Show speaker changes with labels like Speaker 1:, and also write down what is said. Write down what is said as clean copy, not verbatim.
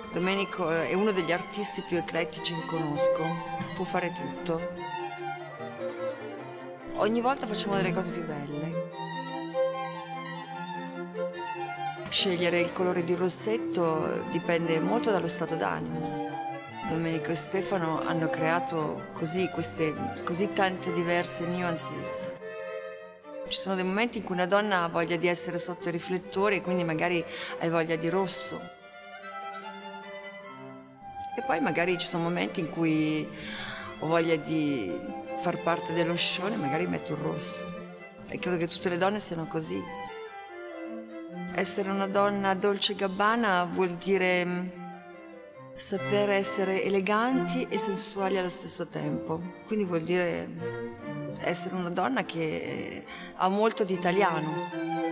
Speaker 1: Domenico è uno degli artisti più eclettici che conosco, può fare tutto. Ogni volta facciamo delle cose più belle. Scegliere il colore di un rossetto dipende molto dallo stato d'animo. Domenico e Stefano hanno creato queste così tante diverse nuances. Ci sono dei momenti in cui una donna ha voglia di essere sotto i riflettori e quindi magari hai voglia di rosso. E poi magari ci sono momenti in cui ho voglia di far parte dello show e magari metto il rosso. E credo che tutte le donne siano così. Essere una donna Dolce & Gabbana vuol dire saper essere eleganti e sensuali allo stesso tempo. Quindi vuol dire essere una donna che ha molto di italiano.